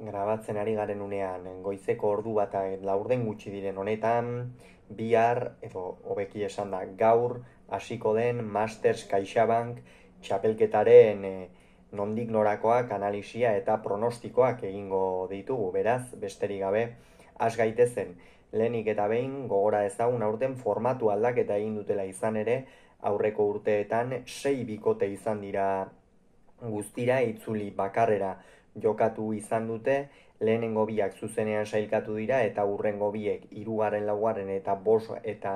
grabatzen ari garen unean, goizeko ordu bat laurden gutxi diren honetan, bihar, edo hobeki esan da, gaur hasiko den Masters CaixaBank txapelketaren nondik norakoak analisia eta pronostikoak egingo ditugu, beraz, besterik gabe, has gaitezen. Lehenik eta behin gogora ezagun aurten formatu aldaketa egin dutela izan ere, aurreko urteetan 6 bikote izan dira guztira itzuli bakarrera jokatu izan dute, lehenengo biak zuzenean sailkatu dira eta hurrengo biek hirugarren, laugarren eta bost eta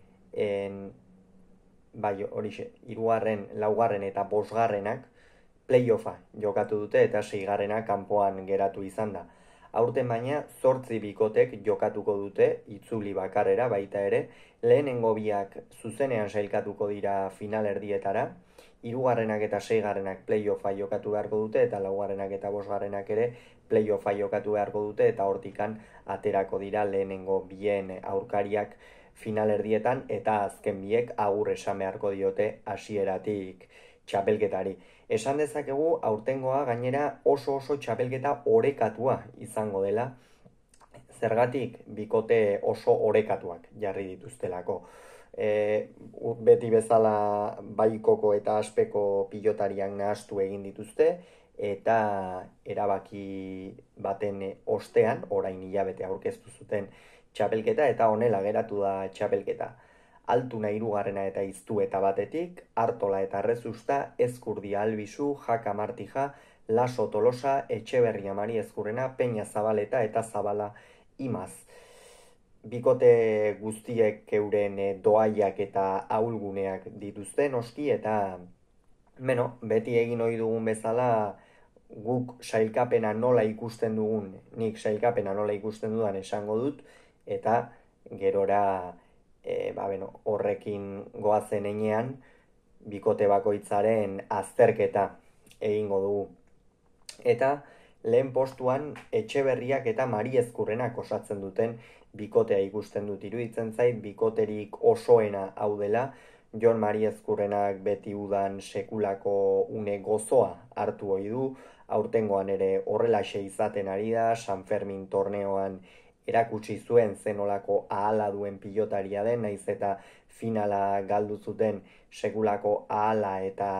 hirugarren, laugarren eta bosgarrenak playoffa jokatu dute eta seigarrena kanpoan geratu izan da. Aurten baina 8 bikotek jokatuko dute itzuli bakarrera baita ere, lehenengo biak zuzenean sailkatuko dira final erdietara, hirugarrenak eta seigarrenak playoffa jokatu beharko dute eta laugarrenak eta bosgarrenak ere playoffa jokatu beharko dute eta hortikan aterako dira lehenengo bien aurkariak final erdietan eta azken biek agur esan beharko diote hasieratik txapelketari. Esan dezakegu aurtengoa gainera oso txapelketa orekatua izango dela, zergatik bikote oso orekatuak jarri dituztelako. Beti bezala baikoko eta aspeko pilotariak nahastu egin dituzte eta erabaki baten ostean, orain hilabete aurkeztu zuten txapelketa eta honela geratu da txapelketa. Altuna hirugarrena eta iztueta batetik, Artola eta Rezusta, Ezkurdia Albizu, Jaka Martija, Laso Tolosa, Etxeberria Mari Ezkurrena, Peña Zabaleta eta Zabala Imaz. Bikote guztiek euren doaiak eta ahulguneak dituzte noski eta beti egin ohi dugun bezala guk sailkapena nola ikusten dugun, nik sailkapena nola ikusten dudan esango dut eta gerora horrekin goazen enean bikote bakoitzaren azterketa egingo dugu. Eta lehen postuan Etxeberriak eta Mari Ezkurrenak osatzen duten bikotea ikusten dut, iruditzen zait bikoterik osoena hau dela. Jon Mari Ezkurrenak beti udan sekulako une gozoa hartu ohi du, aurtengoan ere horrelaxe izaten ari da, San Fermin torneoan erakutsi zuen zenolako ahala duen pilotaria den, naiz eta finala galdu zuten sekulako ahala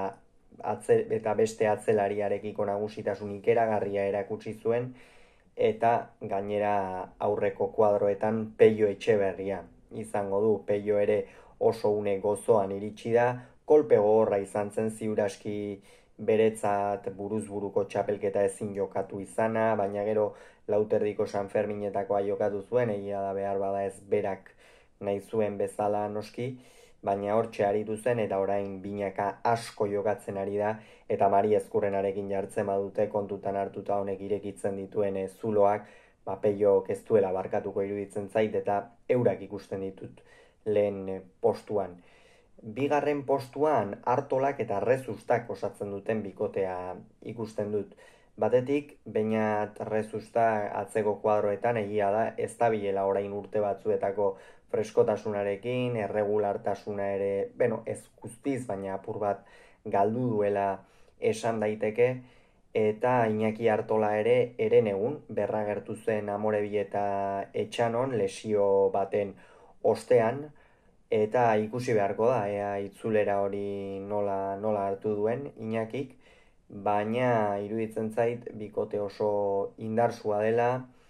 eta beste atzelariarekiko nagusitasun ikeragarria erakutsi zuen, eta gainera aurreko kuadroetan Pello Etxeberria izango du. Pello ere oso une gozoan iritsi da, kolpe gogorra izan zen ziuraski beretzat buruz-buruko txapelketa ezin jokatu izana, baina gero Lauterdiko San Ferminetakoa jokatu zuen, egia da behar bada ez berak nahi zuen bezala noski, baina hortxe aritu zen eta orain binaka asko jokatzen ari da eta Mari Ezkurrenarekin jartzen badute kontutan hartuta honek irekitzen dituen zuloak, Pellok ez duela barkatuko iruditzen zait eta eurak ikusten ditut lehen postuan. Bigarren postuan Artolak eta Rezustak osatzen duten bikotea ikusten dut. Batetik, Beñat Rezusta atzeko kuadroetan egia da ez dabilela orain urte batzuetako freskotasunarekin, erregulartasuna ere, ez guztiz, baina apur bat galdu duela esan daiteke, eta Iñaki Artola ere herenegun berragertu zen Amorebi eta Etxanon lesio baten ostean, eta ikusi beharko da, ea itzulera hori nola hartu duen Iñakik, baina iruditzen zait bikote oso indarsua dela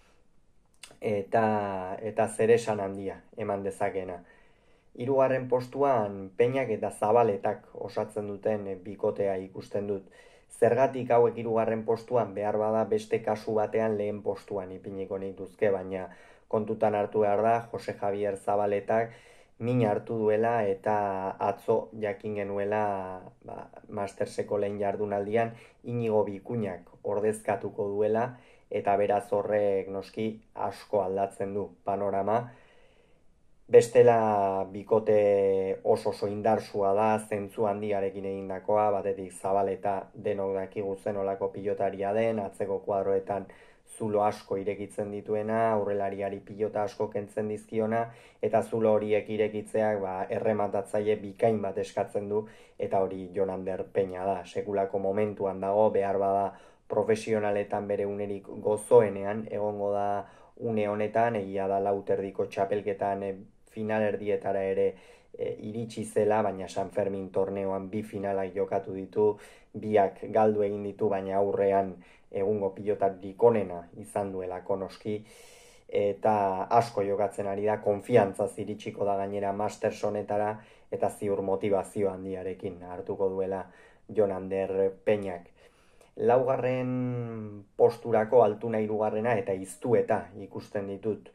eta zeresan handia eman dezakena. Hirugarren postuan Peñak eta Zabaletak osatzen duten bikotea ikusten dut. Zergatik hauek hirugarren postuan behar bada beste kasu batean lehen postuan ipiniko nituzke, baina kontutan hartu behar da Jose Javier Zabaletak min hartu duela eta atzo jakin genuela Masterseko lehen jardunaldian Inigo Bikuñak ordezkatuko duela eta beraz horrek noski asko aldatzen du panorama. Bestela bikote oso indarsua da, zentzu handiarekin egindakoa, batetik Zabaleta denok dakigu zenolako pilotaria den, atzeko kuadroetan zulo asko irekitzen dituena, aurrelariari pilota asko kentzen dizkiona, eta zulo horiek irekitzeak errematatzaile bikain bat eskatzen du, eta hori Jon Ander Peña da, sekulako momentuan dago, behar bada profesionaletan bere unerik gozoenean egongo da une honetan, egia da lauterdiko txapelketan finalerdietara ere iritsi zela, baina San Fermin torneoan bi finalak jokatu ditu, biak galdu egin ditu, baina aurrean egungo pilotarik onena izan duelako noski, eta asko jokatzen ari da, konfiantzaz iritsiko da gainera Masters honetara, eta ziur motivazio handiarekin hartuko duela Jon Ander Peñak. Laugarren posturako altuna hirugarrena eta iztueta ikusten ditut.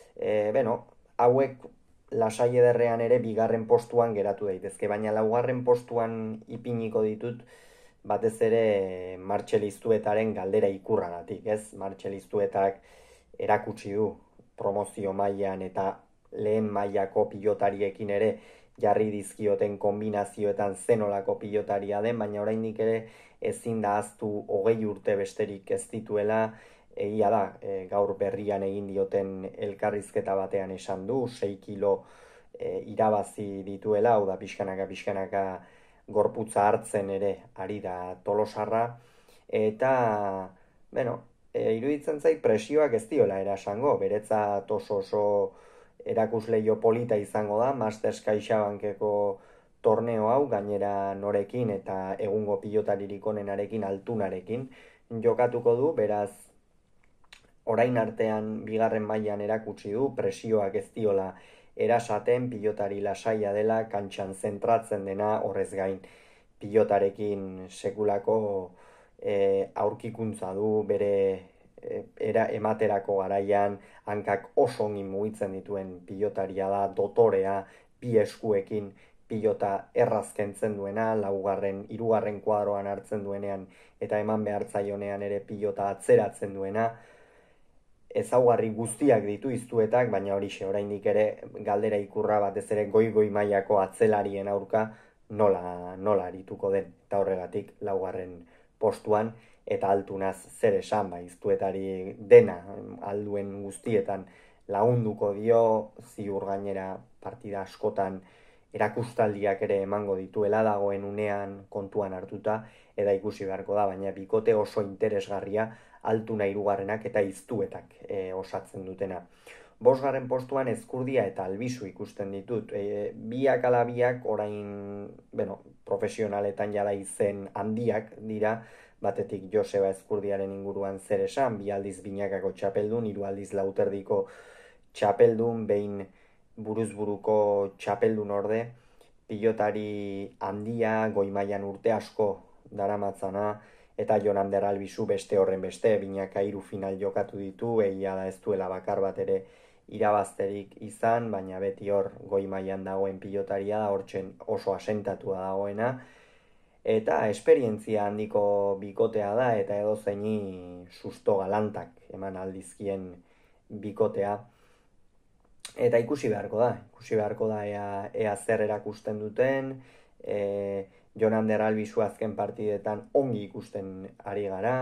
Hauek lasai ederrean ere bigarren postuan geratu daitezke, baina laugarren postuan ipiniko ditut batez ere Martxel Iztuetaren galdera ikurragatik, ez? Martxel Iztuetak erakutsi du promozio mailan eta lehen mailako pilotariekin ere jarri dizkioten kombinazioetan zenolako pilotaria den, baina oraindik ere ezin da ahaztu 20 urte besterik ez dituela, egia da, gaur berrian egin dioten elkarrizketa batean esan du, 6 kilo irabazi dituela, hau da pixkanaka gorputza hartzen ere ari da Tolosarra, eta, iruditzen zait presioak ez diola erasango, beretzat oso erakusleio polita izango da, Masters CaixaBankeko torneo hau, gainera norekin eta egungo pilotaririk onenarekin, altunarekin jokatuko du, beraz orain artean bigarren mailan erakutsi du, presioak ez diola erasaten, pilotari lasaia dela, kantxan zentratzen dena, horrez gain pilotarekin sekulako aurkikuntza du, bere ematerako garaian, hankak oso ongi mugitzen dituen pilotaria da, dotorea, bi eskuekin pilota errazkentzen duena, hirugarren kuadroan hartzen duenean eta eman behartzaionean ere pilota atzeratzen duena, ezaugarri guztiak ditu Iztuetak, baina horixe oraindik ere galdera ikurra batez ere goi mailako atzelarien aurka nola arituko den, eta horregatik laugarren postuan, eta altunaz zer esan, Iztuetari dena alduen guztietan lagunduko dio, ziur gainera partida askotan erakustaldiak ere emango dituela dagoen unean kontuan hartuta, eta ikusi beharko da, baina bikote oso interesgarria altuna hirugarrenak eta Iztuetak osatzen dutena. 5. postuan Ezkurdia eta Albizu ikusten ditut. Biak ala biak orain, profesionaletan jada izen handiak dira, batetik Joseba Ezkurdiaren inguruan zer esan, 2 aldiz binakako txapeldun, 3 aldiz lauterdiko txapeldun, behin buruzburuko txapeldun orde, pilotari handia, goi mailan urte asko daramatzana, eta Jon Ander Albizu beste horren beste, binaka 3 final jokatu ditu, egia da ez duela bakar bat ere irabazterik izan, baina beti hor goi mailan dagoen pilotaria da, hortzen oso asentatua dagoena, eta esperientzia handiko bikotea da, eta edozeini susto galantak eman aldizkien bikotea. Eta ikusi beharko da ea zer erakusten duten, Jon Ander Albizu azken partidetan ongi ikusten ari gara,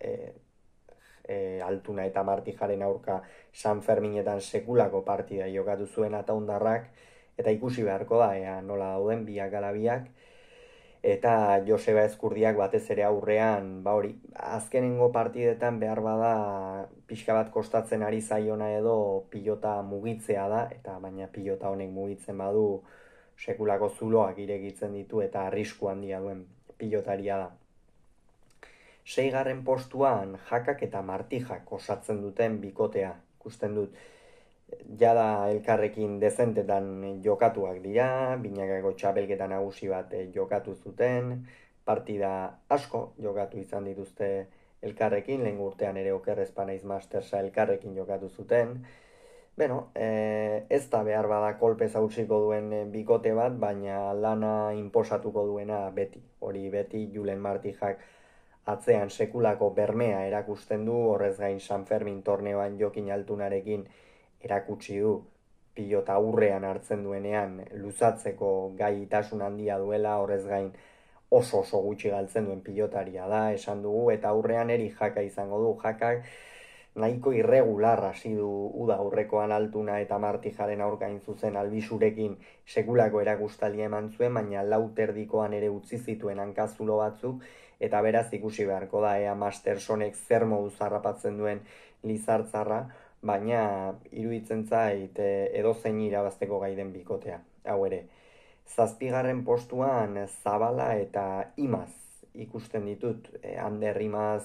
Altuna eta Martijaren aurka San Ferminetan sekulako partida jokatu zuen Ataundarrak, eta ikusi beharko da ea nola dauden biak ala biak, eta Joseba Ezkurdiak batez ere aurrean, azkenengo partidetan behar bada pixka bat kostatzen ari zaiona edo pilota mugitzea da, eta baina pilota honek mugitzen badu sekulako zuloak irekitzen ditu eta arrisku handia duen pilotaria da. 6. postuan Jakak eta Martijak osatzen duten bikotea ikusten dut. Jada elkarrekin dezentetan jokatuak dira, binakako txapelketa nagusi bat jokatu zuten, partida asko jokatu izan dituzte elkarrekin, lehen urtean ere okerrez panaiz Mastersa elkarrekin jokatu zuten. Ez da behar bada kolpez hautsiko duen bikote bat, baina lana inposatuko duena beti. Hori beti Julen Martijak atzean sekulako bermea erakusten du, horrez gain San Fermin torneoan Jokin Altunarekin erakutsi du pilota aurrean hartzen duenean luzatzeko gaitasun handia duela, horrez gain oso gutxi galtzen duen pilotaria da, esan dugu, eta aurrean eri Jaka izango du. Jakak nahiko irregular hasi du uda aurrekoan Altuna eta Martijaren aurkain zuzen Albizurekin sekulako erakustaldia eman zuen, baina lauterdikoan ere utzi zituen hankazulo batzuk, eta beraz ikusi beharko da ea Mastersonek zer moduz harrapatzen duen Lizartzarra, baina iruditzen zait edozein irabazteko gai den bikotea. Hau ere, 7. postuan Zabala eta Imaz ikusten ditut. Ander Imaz,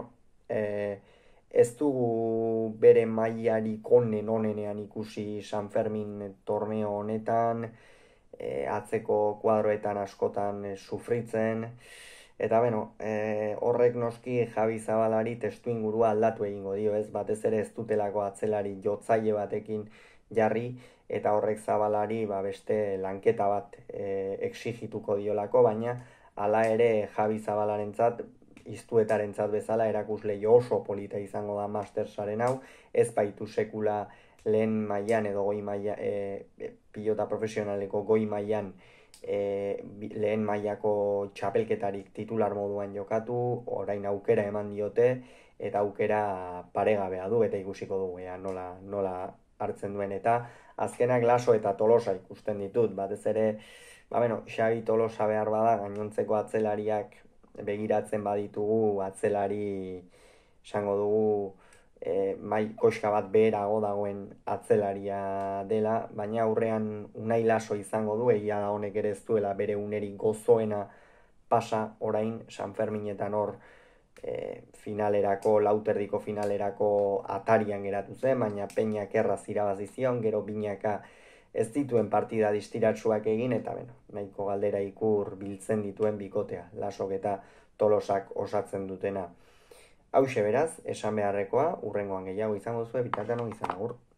ez dugu bere mailarik onenean ikusi San Fermin torneo honetan, atzeko kuadroetan askotan sufritzen, eta horrek noski Javi Zabalari testuingurua aldatu egingo dio, ez batez ere ez dutelako atzelari jotzaile batekin jarri, eta horrek Zabalari beste lanketa bat exigituko diolako, baina hala ere Javi Zabalarentzat, iztuetarentzat bezala erakusle oso polita izango da Mastersaren hau, ez baitu sekula lehen mailan edo goi maila, pilota profesionaleko goi mailan lehen mailako txapelketarik titular moduan jokatu, orain aukera eman diote, eta aukera paregabea du, eta ikusiko dugu nola hartzen duen, eta azkenak Laso eta Tolosa ikusten ditut, batez ere, Xabi Tolosa behar bada, gainontzeko atzelariak begiratzen baditugu, atzelari esango dugu koska bat beherago dagoen atzelaria dela, baina aurrean Unai Laso izango du, egia da honek ere ez duela bere unerik gozoena pasa orain San Ferminetan hor finalerako, lauterdiko finalerako atarian geratu zen, baina Peñak erraz irabazi zion, gero Binaka ez dituen partida distiratsuak egin, eta nahiko galdera ikur biltzen dituen bikotea, Lasok eta Tolosak osatzen dutena. Hauxe beraz, esan beharrekoa, hurrengoan gehiago izango zuen, bitartean ongi izan agur.